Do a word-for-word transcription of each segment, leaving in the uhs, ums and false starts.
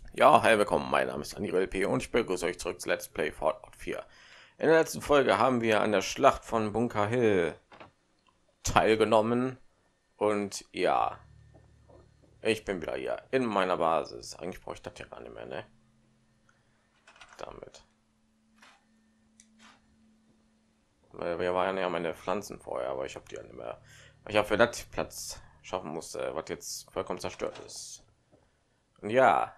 Ja, hi, willkommen. Mein Name ist Daniel L P und ich begrüße euch zurück zu Let's Play Fallout vier. In der letzten Folge haben wir an der Schlacht von Bunker Hill teilgenommen und ja, ich bin wieder hier in meiner Basis. Eigentlich brauche ich das ja gar nicht mehr, ne? Damit. Weil wir waren ja meine Pflanzen vorher, aber ich habe die ja nicht mehr. Ich habe für das Platz schaffen musste, was jetzt vollkommen zerstört ist. Und ja,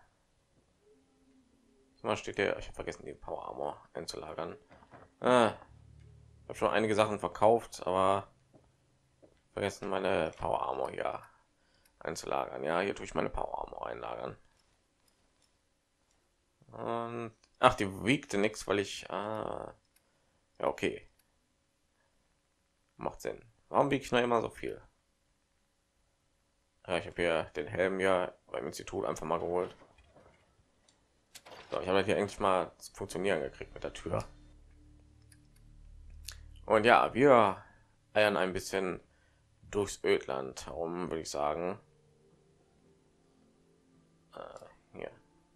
mal steht hier, ich habe vergessen, die Power Armor einzulagern. Ah, ich habe schon einige Sachen verkauft, aber vergessen meine Power Armor hier einzulagern. Ja, hier tue ich meine Power Armor einlagern. Und ach, die wiegte nichts, weil ich ah, ja, okay, macht Sinn. Warum wiege ich noch immer so viel? Ja, ich habe hier den Helm ja beim Institut einfach mal geholt. So, ich habe hier eigentlich mal zu funktionieren gekriegt mit der Tür. Und ja, wir eiern ein bisschen durchs Ödland herum, würde ich sagen. Äh, hier.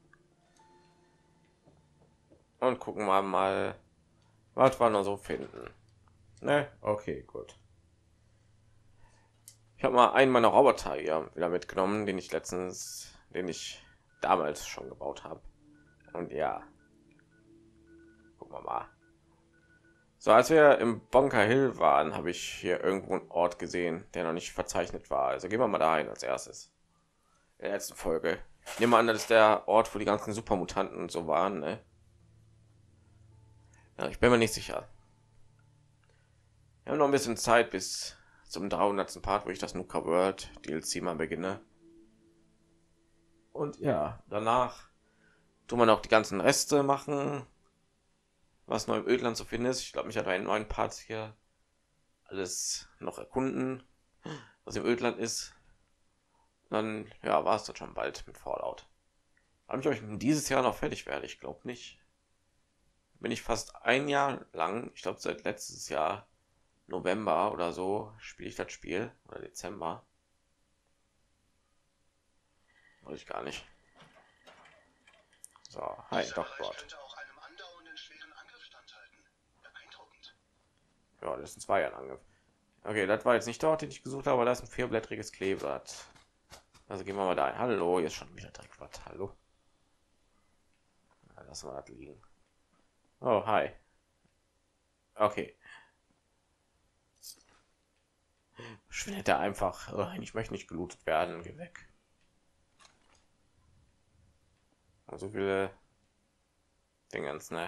Und gucken wir mal, was wir noch so finden. Ne? Okay, gut. Ich habe mal einen meiner Roboter hier wieder mitgenommen, den ich letztens, den ich damals schon gebaut habe. Und ja, gucken wir mal. So, als wir im Bunker Hill waren, habe ich hier irgendwo einen Ort gesehen, der noch nicht verzeichnet war. Also gehen wir mal dahin als erstes. In der letzten Folge. Ich nehme an, das ist der Ort, wo die ganzen Supermutanten und so waren, ne? Ja, ich bin mir nicht sicher. Wir haben noch ein bisschen Zeit bis zum dreihundertsten Part, wo ich das Nuka World D L C mal beginne. Und ja, danach tun man auch die ganzen Reste machen, was neu im Ödland zu finden ist. Ich glaube, mich hat einen neuen Part hier alles noch erkunden, was im Ödland ist. Dann ja, war es das schon bald mit Fallout. Habe ich euch dieses Jahr noch fertig werde? Ich glaube nicht. Bin ich fast ein Jahr lang, ich glaube seit letztes Jahr November oder so spiele ich das Spiel oder Dezember. Weiß ich gar nicht. So, hi, Docbot. Ja, das sind zwei Jahre Angriff. Okay, das war jetzt nicht dort, den ich gesucht habe, aber da ist ein vierblättriges Kleeblatt. Also gehen wir mal da. Hallo, jetzt schon wieder direkt was. Hallo. Ja, lassen wir das liegen. Oh, hi. Okay. Schwindet er einfach. Oh, ich möchte nicht gelootet werden. Geh weg. So viele Dingens, ne?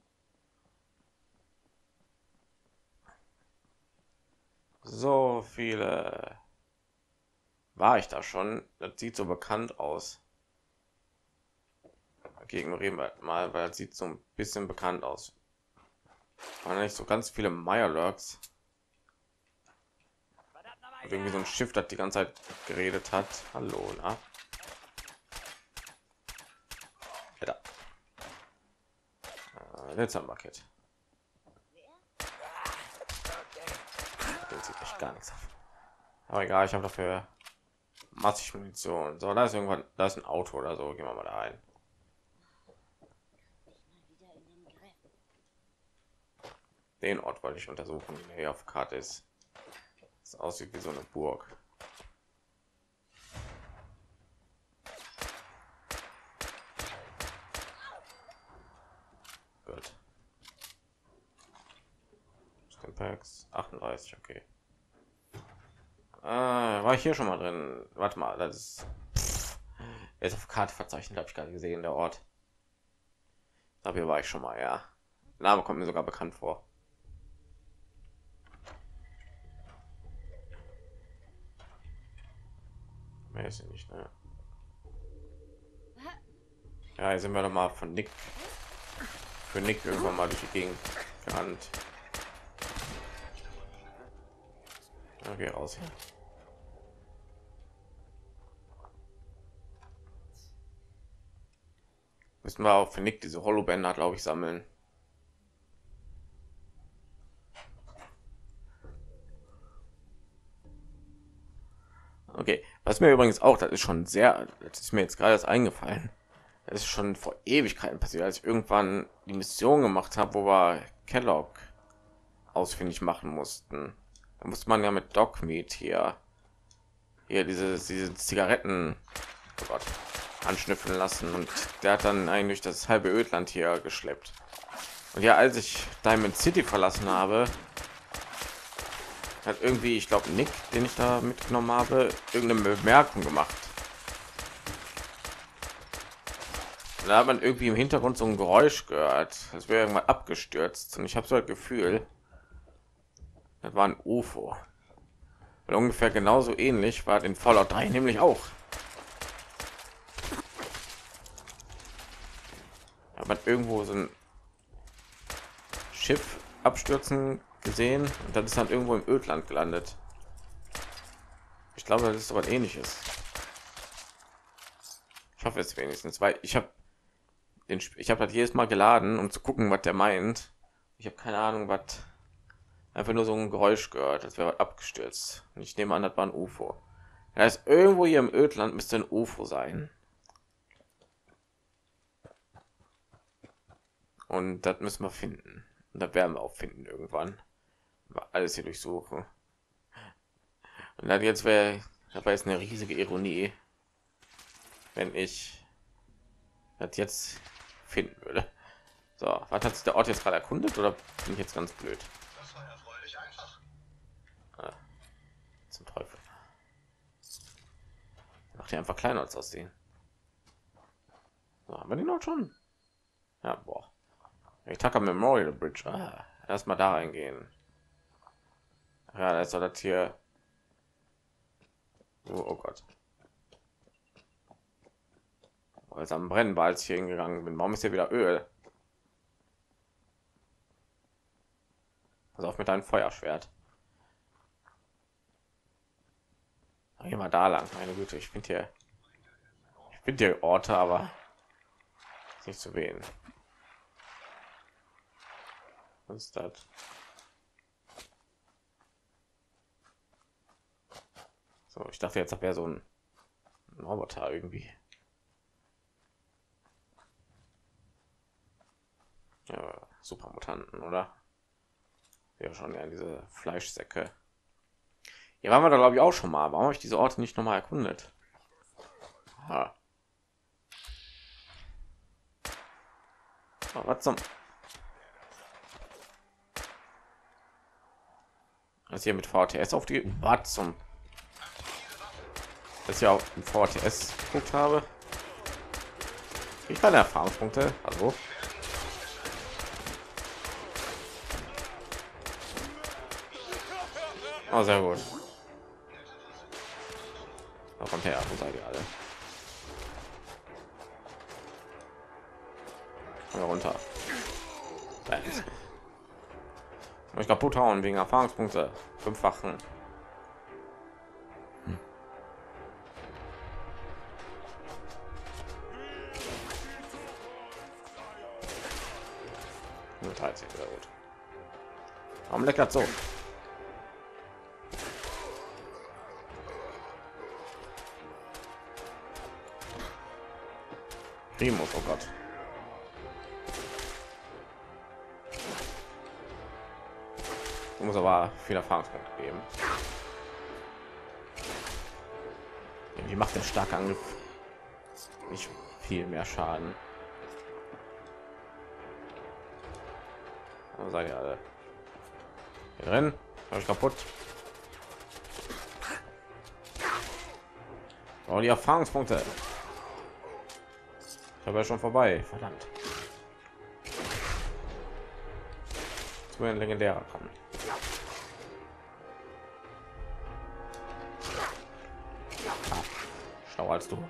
So viele. War ich da schon? Das sieht so bekannt aus. Okay, ignorieren wir mal, weil es sieht so ein bisschen bekannt aus. Waren nicht so ganz viele Mirelurks. Und irgendwie so ein Schiff, das die ganze Zeit geredet hat. Hallo, na? Ja, äh, jetzt ein Bucket. Den sieht echt gar nichts auf. Aber egal, ich habe dafür massig Munition. So, da ist irgendwann, da ist ein Auto oder so. Gehen wir mal da rein. Den Ort wollte ich untersuchen, der hier auf Karte ist. Das aussieht wie so eine Burg. Gut. Packs achtunddreißig, okay. Ah, war ich hier schon mal drin? Warte mal, das ist pff, jetzt auf Karte verzeichnet, habe ich gerade gesehen, der Ort. Da hier war ich schon mal, ja. Name kommt mir sogar bekannt vor. Mehr ist nicht, ne? Ja, hier sind wir doch mal von Nick für Nick irgendwann mal durch die Gegend gerannt. Okay, raus hier. Müssen wir auch für Nick diese Holobänder, glaube ich, sammeln. Okay, was mir übrigens auch, das ist schon sehr, das ist mir jetzt gerade erst eingefallen. Das ist schon vor Ewigkeiten passiert, als ich irgendwann die Mission gemacht habe, wo wir Kellogg ausfindig machen mussten. Da musste man ja mit Dogmeat hier hier diese diese Zigaretten, oh Gott, anschnüffeln lassen, und der hat dann eigentlich das halbe Ödland hier geschleppt. Und ja, als ich Diamond City verlassen habe, hat irgendwie, ich glaube Nick, den ich da mitgenommen habe, irgendeine Bemerkung gemacht. Da hat man irgendwie im Hintergrund so ein Geräusch gehört, es wäre irgendwann abgestürzt, und ich habe so ein Gefühl, das war ein U F O. Und ungefähr genauso ähnlich war in Fallout drei nämlich auch. Hat man irgendwo so ein Schiff abstürzen gesehen, und dann ist dann irgendwo im Ödland gelandet. Ich glaube, das ist so was Ähnliches. Ich hoffe es wenigstens, weil ich habe den Sp- ich habe das jedes Mal geladen, um zu gucken, was der meint. Ich habe keine Ahnung, was, einfach nur so ein Geräusch gehört, als wäre was abgestürzt. Und ich nehme an, das war ein U F O. Da ist irgendwo hier im Ödland, müsste ein U F O sein. Und das müssen wir finden. Und das werden wir auch finden irgendwann. Mal alles hier durchsuchen. Und dann jetzt wäre, das war jetzt eine riesige Ironie, wenn ich das jetzt finden würde. So, was hat sich der Ort jetzt gerade erkundet, oder bin ich jetzt ganz blöd? Das war erfreulich einfach. Ah, zum Teufel. Macht die einfach kleiner als aussehen. So, haben wir den noch schon? Ja, boah. Ich tacke Memorial Bridge. Ah, erstmal da reingehen. Ja, das soll das hier. Oh, oh Gott. Als am Brennen war, als ich hier hingegangen bin. Warum ist hier wieder Öl? Also auf mit deinem Feuerschwert. Geh mal da lang. Meine Güte, ich finde hier, ich finde hier Orte, aber ist nicht zu wählen. Was ist das? So, ich dachte jetzt, das wäre so ein Roboter irgendwie. Ja, Supermutanten, oder? Ja, schon ja diese Fleischsäcke. Hier waren wir da glaube ich auch schon mal. Warum habe ich diese Orte nicht noch mal erkundet? Ha. Oh, was zum? Das hier mit V T S auf die. Was zum? Dass ich auch im V T S geguckt habe. Ich keine Erfahrungspunkte. Also. Oh, sehr gut. Da kommt her, wo seid ihr alle? Komm hier runter. Bams. Ich kaputt hauen wegen Erfahrungspunkte. Fünffachen. Hm. Nur dreizehn, sehr gut. Warum leckert so? Primus, oh Gott. Du musst aber viel Erfahrungspunkte geben. Wie macht der starke Angriff nicht viel mehr Schaden? Aber seid ihr alle hier drin? Hab ich kaputt. Oh, die Erfahrungspunkte. Ich habe ja schon vorbei, verdammt. Zu ein legendärer kommen. Ah, schlauer als du.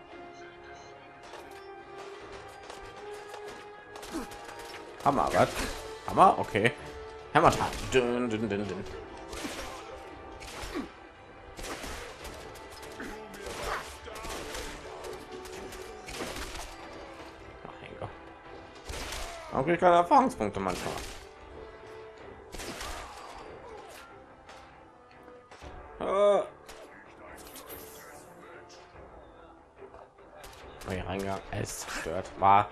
Hammer, was? Hammer, okay. Hammer. Dün, dün, dün, dün. Auch ich keine Erfahrungspunkte manchmal. Äh. Hier reingegangen, alles zerstört war.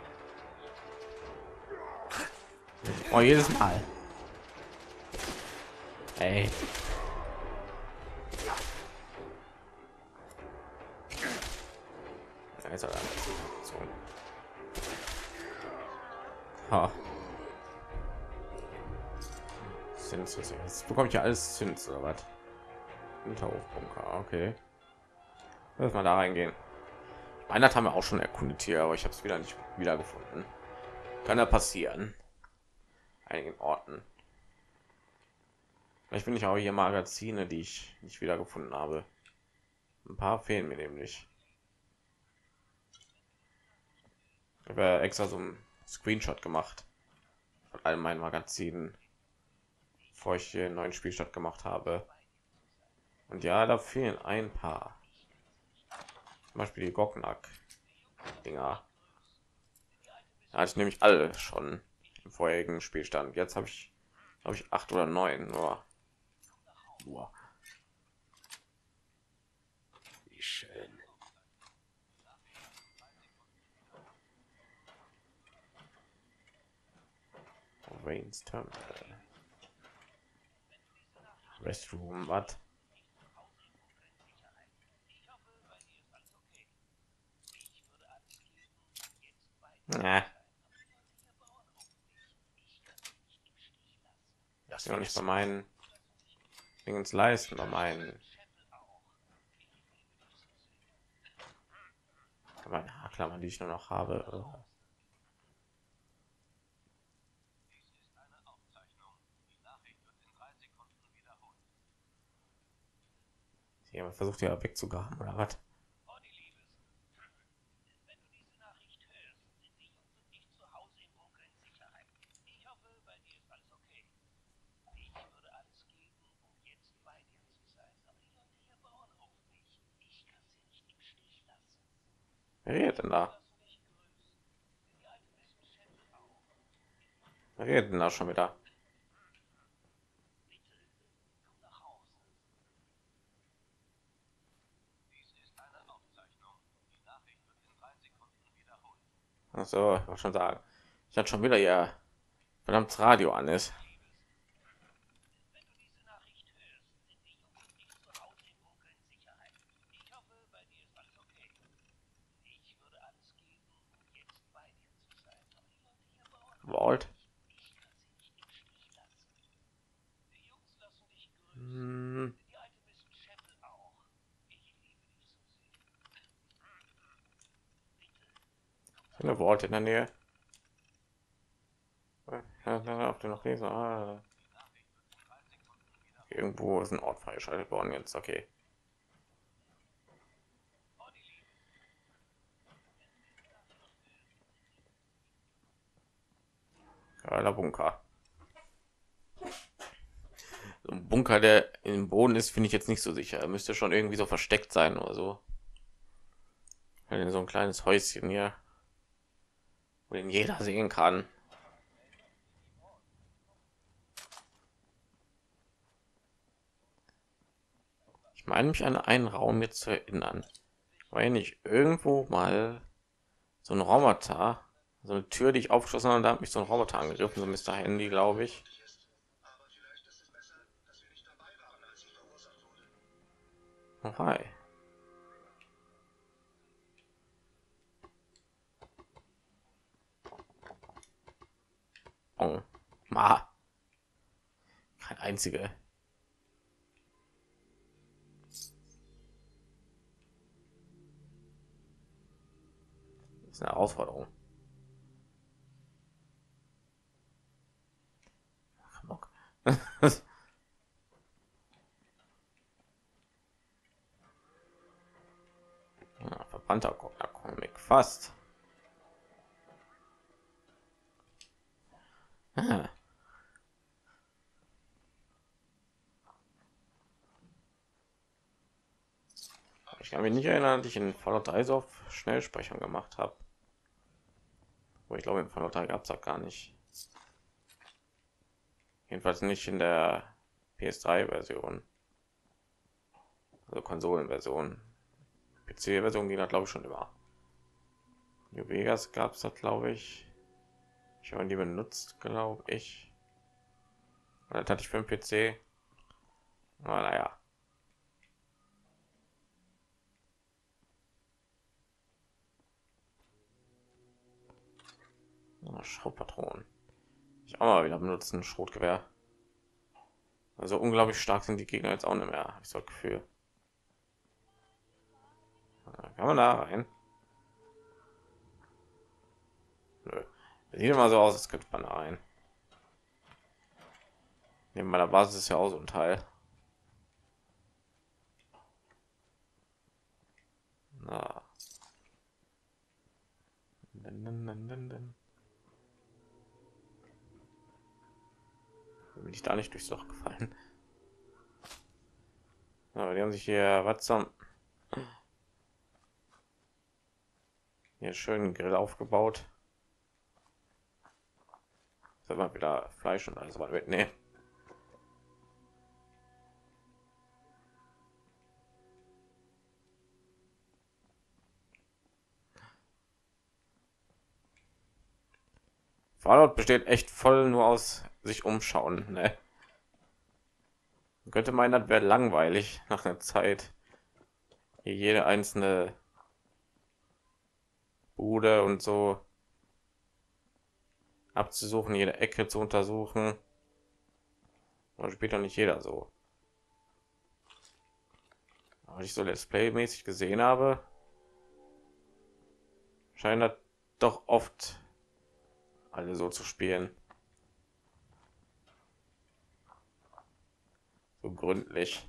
Oh, jedes Mal. Ey. Ja, jetzt hat er alles gezogen. Ha. Zins, jetzt bekomme ich ja alles Zins oder was? Hinterhofbunker, okay. Lass mal da reingehen. Einer haben wir auch schon erkundet hier, aber ich habe es wieder nicht wieder gefunden. Kann ja passieren. Einigen Orten. Vielleicht bin ich auch hier Magazine, die ich nicht wieder gefunden habe. Ein paar fehlen mir nämlich. Ich habe ja extra so einen Screenshot gemacht von all meinen Magazinen, bevor ich hier einen neuen Spielstart gemacht habe. Und ja, da fehlen ein paar. Zum Beispiel die Gognack Dinger. Da hatte ich nämlich alle schon im vorherigen Spielstand. Jetzt habe ich, glaube ich, acht oder neun. Nur. Boah. Wie schön. Rains Terminal. Restroom, was? Ja. Das ist noch nicht bei meinen Dingens leisten, bei meinen. Meine Haarklammern, die ich nur noch habe. Jemand versucht ja wegzugraben oder was? Wer redet denn da? Wer redet denn da schon wieder? Also, ich wollte schon sagen, ich hatte schon wieder ja verdammt Radio an ist. Vault. Hm. Eine Vault in der Nähe. Ja, auf den noch lesen. Ah. Irgendwo ist ein Ort freigeschaltet worden jetzt. Okay. Geiler Bunker. So ein Bunker, der im Boden ist, finde ich jetzt nicht so sicher. Er müsste schon irgendwie so versteckt sein oder so. Weil so ein kleines Häuschen hier, wo den jeder sehen kann. Ich meine mich an einen Raum jetzt zu erinnern. War ja nicht irgendwo mal so ein Roboter, so eine Tür, die ich aufgeschlossen habe, und da hat mich so ein Roboter angegriffen, so Mister Handy, glaube ich. Aber vielleicht ist es besser, dass wir nicht dabei waren, als es verursacht wurde. Oh, hi. Oh, ma. Kein einziger. Das ist eine Herausforderung. Ja, verbrannter Comic fast. Ah. Ich kann mich nicht erinnern, dass ich in Fallout drei so auf Schnellspeichern gemacht habe. Wo ich glaube, in Fallout drei gab es auch gar nicht. Jedenfalls nicht in der P S drei Version. Also Konsolenversion. P C Version ging da glaube ich schon immer. New Vegas gab es das, glaube ich. Ich habe die benutzt, glaube ich. Und das hatte ich für den P C. Aber naja. Oh, Schrotpatronen. Ich auch mal wieder benutzen, Schrotgewehr. Also unglaublich stark sind die Gegner jetzt auch nicht mehr, habe ich so das Gefühl. Kann man da rein? Nö. Sieht immer so aus, als könnte man da rein. Neben meiner Basis ist ja auch so ein Teil. Na. Bin ich da nicht durchs Loch gefallen? Aber die haben sich hier was zum hier schön Grill aufgebaut. Soll man wieder Fleisch und alles mal mitnehmen. Fallout besteht echt voll nur aus sich umschauen, ne? Man könnte meinen, das wäre langweilig nach einer Zeit. Hier jede einzelne Bude und so abzusuchen, jede Ecke zu untersuchen. Aber spielt doch nicht jeder so. Aber ich so Let's Play mäßig gesehen habe, scheint das doch oft alle so zu spielen. So gründlich.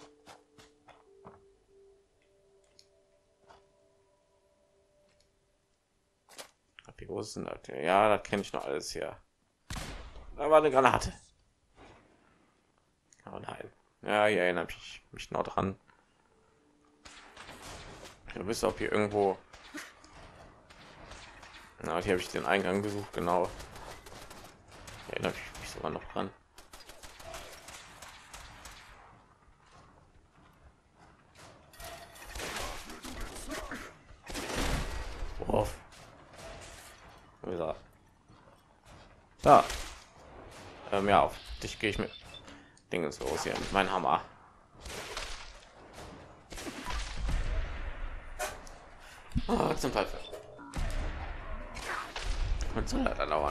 Wie groß ist denn das? Ja, das kenne ich noch alles hier. Da war eine Granate. Oh nein. Ja, hier erinnere ich mich noch dran. Du bist auch hier irgendwo. Na, hier habe ich den Eingang gesucht, genau. Erinnere ich mich sogar noch dran. Worauf? Da. Ähm, ja, auf dich gehe ich mit Dingens los hier mit meinem Hammer. Oh, zum Teufel. Und soll das dauern?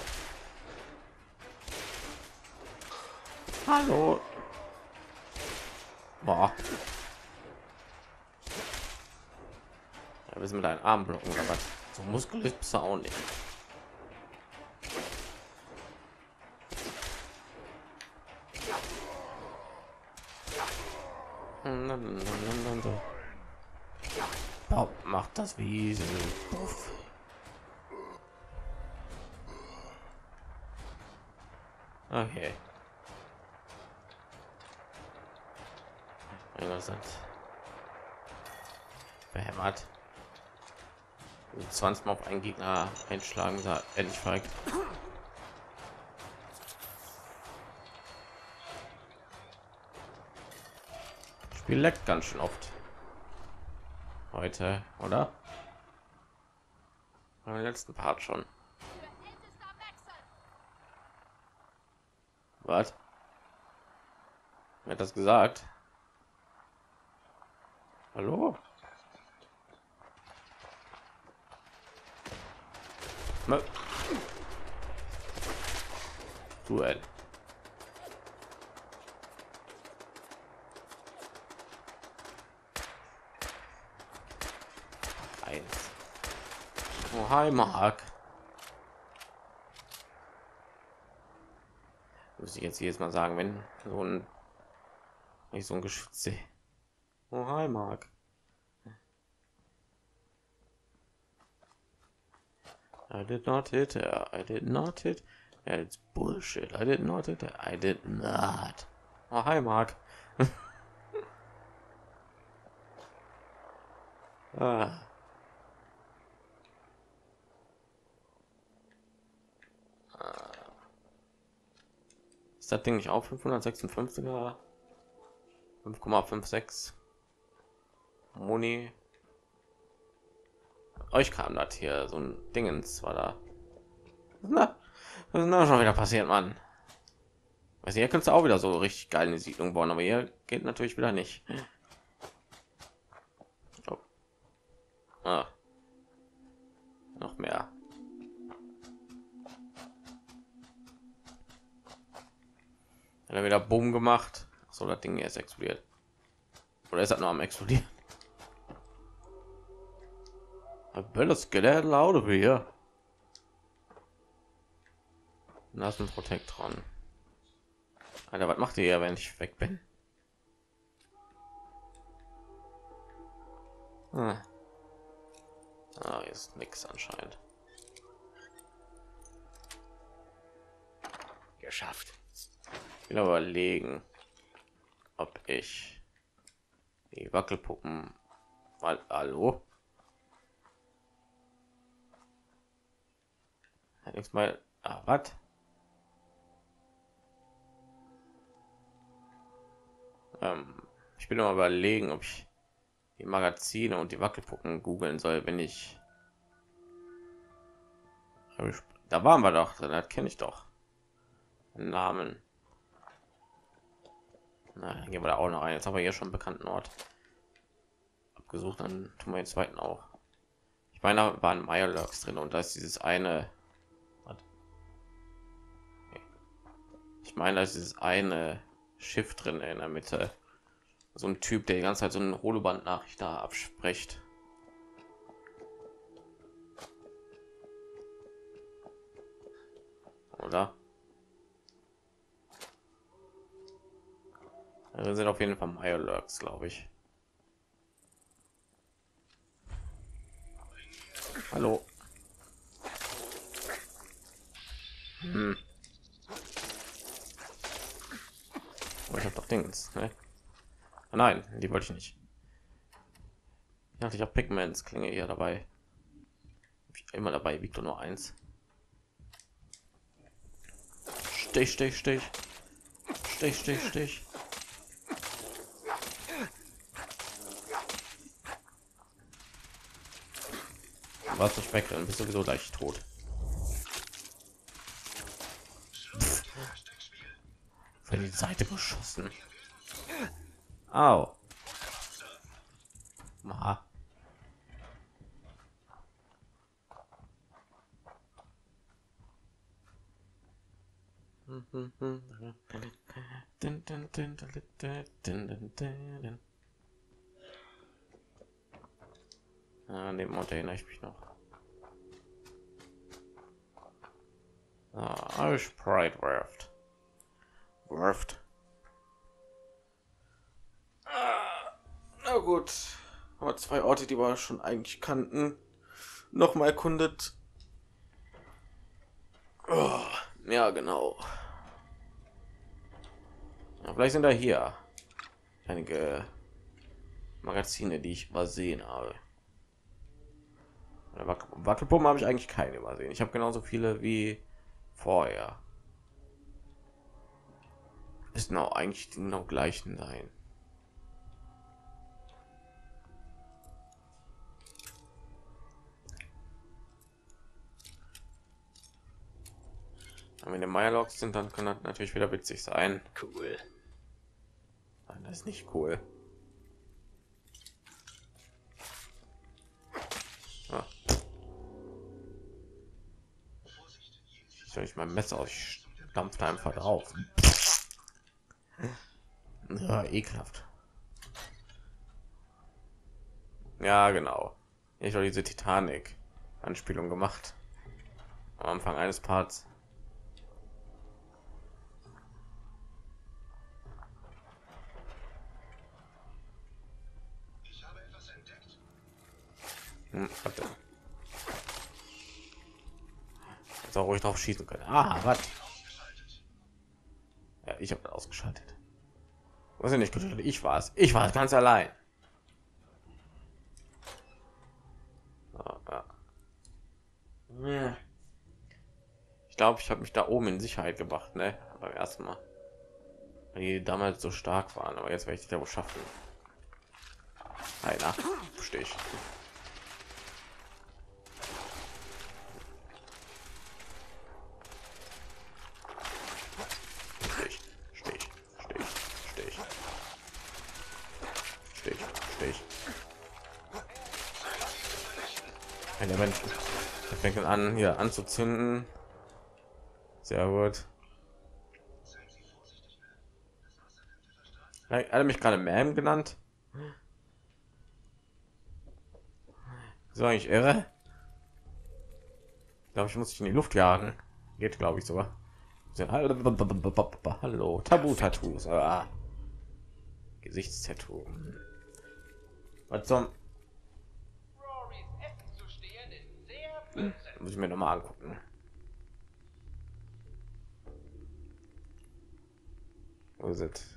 Hallo. Boah. Ja, wir mit deinen Arm blocken oder was? So muskulös bist du auch nicht. Bob macht das Wiesel. Puff. Okay. Interessant. Behämmert. zwanzig Mal auf einen Gegner einschlagen, sah endlich verreckt. Spiel leckt ganz schön oft. Heute, oder? Im letzten Part schon. Was? Wer hat das gesagt? Hallo? Duell. Eins. Oh, hi, Mark. Muss ich jetzt jedes Mal sagen, wenn so ein nicht so ein Geschütz sehe. Oh, hi, Mark. I did not hit her. I did not hit. Yeah, it's bullshit. I did not hit her. I did not. Oh, hi, Mark. ah. Ist das Ding nicht auch fünfhundertsechsundfünfziger? fünf Komma sechsundfünfzig Moni. euch kam das hier so ein Dingens war da. Na, was ist denn da schon wieder passiert, Mann? Also hier kannst du auch wieder so richtig geil eine Siedlung bauen, aber hier geht natürlich wieder nicht. Oh. Ah. Noch mehr. Hat er wieder Boom gemacht. So, das Ding jetzt explodiert. Oder ist das nur am explodieren? Let's get that out of here. Da ist ein Protektron. Alter, was macht ihr ja, wenn ich weg bin? Ah, ah ist nichts anscheinend. Geschafft. Ich will überlegen, ob ich die Wackelpuppen mal hallo jetzt mal ah, was ähm, ich will mal überlegen, ob ich die Magazine und die Wackelpuppen googeln soll, wenn ich da waren wir doch, das kenne ich doch den Namen. Na, dann gehen wir da auch noch ein. Jetzt haben wir hier schon einen bekannten Ort abgesucht, dann tun wir den zweiten auch. Ich meine, da waren Mirelurks drin und da ist dieses eine. Ich meine, da ist dieses eine Schiff drin in der Mitte. So ein Typ, der die ganze Zeit so eine Holoband-Nachricht da abspricht. Oder? Wir sind auf jeden Fall Mirelurks, glaube ich. Hallo. Hm. Aber ich habe doch Dings, ne? Oh nein, die wollte ich nicht. Ich dachte, ich habe Pigments Klinge hier dabei. Immer dabei, wiegt nur eins. Stich, stich, stich. Stich, stich, stich. Was nicht weg, dann bist du sowieso gleich tot. Für die Seite geschossen. Au. Ma. An dem Ort erinnere ich mich noch. Ah, Irish Pride Werft. Werft. Ah, na gut. Aber zwei Orte, die wir schon eigentlich kannten, noch mal erkundet. Oh, ja, genau. Ja, vielleicht sind da hier einige Magazine, die ich übersehen habe. Wackelpuppen habe ich eigentlich keine übersehen. Ich habe genauso viele wie vorher. Ist genau eigentlich die genau gleichen sein. Aber wenn die Mirelurks sind, dann kann das natürlich wieder witzig sein. Cool. Nein, das ist nicht cool. Ah. Soll ich mein Messer aus? Dampft einfach drauf. Ja, ekelhaft. Ja, genau. Ich habe diese Titanic Anspielung gemacht am Anfang eines Parts. Ich habe etwas entdeckt. Hm, warte. Jetzt auch ruhig drauf schießen können. Ah, was? Ja, ich habe ausgeschaltet. Was nicht geschaltet? Ich war es. Ich war es ganz allein. Oh, ja. Ich glaube, ich habe mich da oben in Sicherheit gebracht, ne? Beim ersten Mal. Weil die damals so stark waren, aber jetzt werde ich die da wohl schaffen. Einer. Verstehe ich. Ein Element. Er fängt dann an, hier anzuzünden. Sehr gut. Ja, hat er mich gerade Ma'am genannt? So eigentlich irre. Ich glaube, ich muss ich in die Luft jagen. Geht, glaube ich, sogar. Hallo, Tabu-Tattoos. Ah. Gesichtstattoo. Was zum? Muss ich mir noch mal angucken. Wo ist es?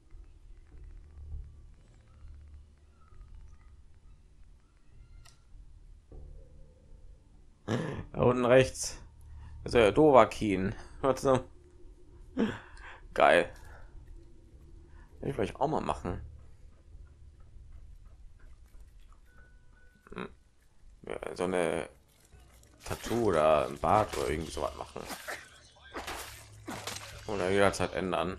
Da unten rechts. Das ist ja Dovahkiin. Was so? Geil. Will ich vielleicht auch mal machen. Hm. Ja, so eine Tattoo oder ein Bart oder irgendwie so was machen. Oder jederzeit ändern.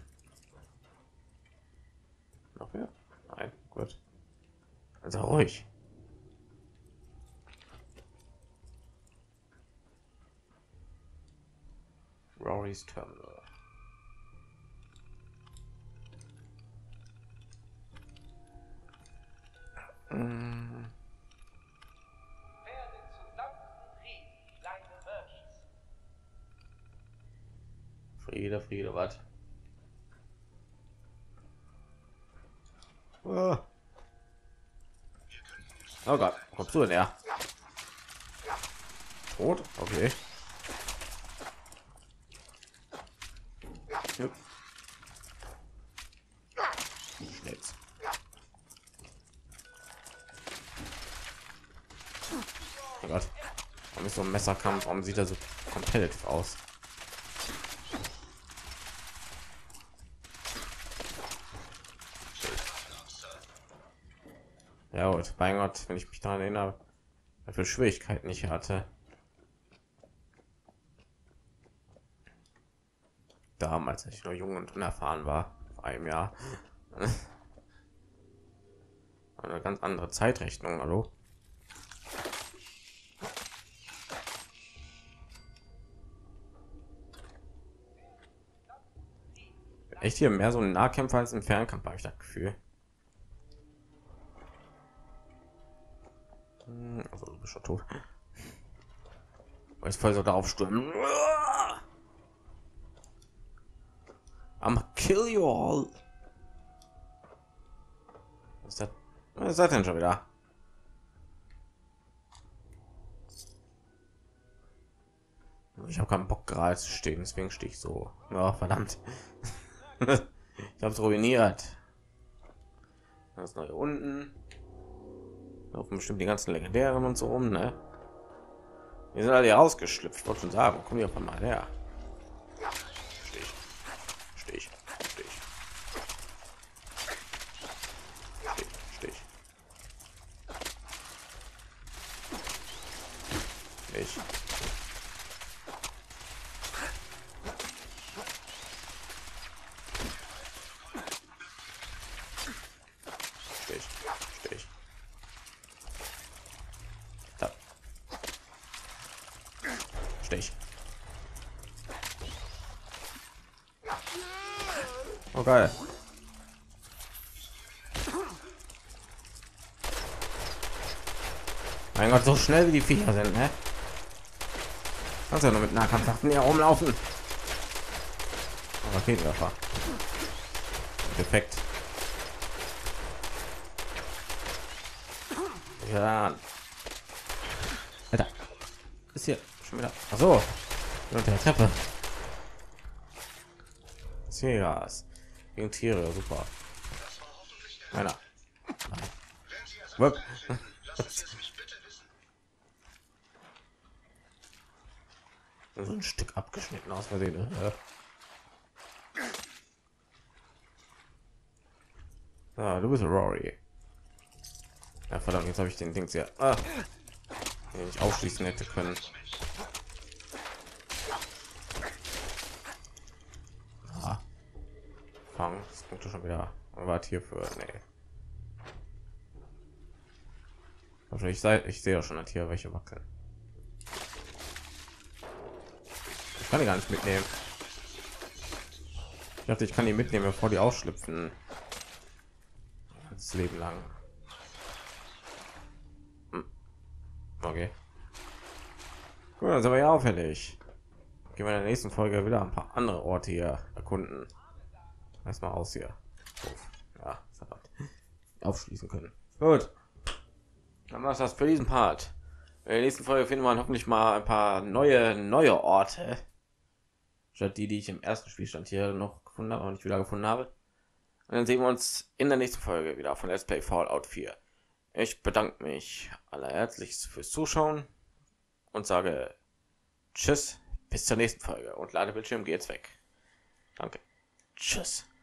Noch mehr? Nein, gut. Also ruhig. Rory's Terminal. Mm. Friede, Friede, was? Oh. Oh Gott, wo kommst du denn her? Tot? Okay. Jupp. Schnitz. Oh Gott. Warum ist so ein Messerkampf? Warum sieht er so competitive aus? Ja gut, mein Gott, wenn ich mich daran erinnere, für Schwierigkeiten ich hatte. Damals, als ich noch jung und unerfahren war, vor einem Jahr. Eine ganz andere Zeitrechnung, hallo? Echt hier mehr so ein Nahkämpfer als im Fernkampf, habe ich das Gefühl. Also du bist schon tot. Jetzt voll so darauf stürmen. I'm kill you all. Was ist das? Was ist das denn schon wieder? Ich habe keinen Bock gerade zu stehen, deswegen stehe ich so. Ja, verdammt. Ich habe es ruiniert. Das neue unten. Laufen bestimmt die ganzen legendären und so rum, ne? Wir sind alle rausgeschlüpft. Ich wollte schon sagen, komm hier von mal her. Stich, Stich, Stich, Stich, Stich, Stich. Stich. Oh geil. Mein Gott, so schnell wie die Viecher sind, ne? Kannst ja nur mit Nahkampfwaffen hier rumlaufen. Raketenwerfer. Defekt. Ja. Alter. Ist hier schon wieder. Ach so. Unter der Treppe. Seras. Gegen Tiere, super. Meiner. So ein Stück abgeschnitten aus Versehen. Ne? Ah, du bist Rory. Ja, verdammt, jetzt habe ich den Dings ja ah, den ich aufschließen hätte können. Ah. Fang, das kommt schon wieder. War hier für nee. Also ich sei, ich sehe ja schon, dass hier welche wackeln. Ich kann die gar nicht mitnehmen. Ich dachte, ich kann die mitnehmen, bevor die ausschlüpfen. Das Leben lang. Hm. Okay. Gut, dann sind wir ja auffällig. Gehen wir in der nächsten Folge wieder ein paar andere Orte hier erkunden. Erstmal aus hier. Uff. Ja, aufschließen können. Gut. Dann war das für diesen Part. In der nächsten Folge finden wir hoffentlich mal ein paar neue neue Orte. Statt die, die ich im ersten Spielstand hier noch gefunden habe, aber nicht wieder gefunden habe. Und dann sehen wir uns in der nächsten Folge wieder von Let's Play Fallout vier. Ich bedanke mich allerherzlichst fürs Zuschauen und sage Tschüss, bis zur nächsten Folge. Und Ladebildschirm geht jetzt weg. Danke. Tschüss.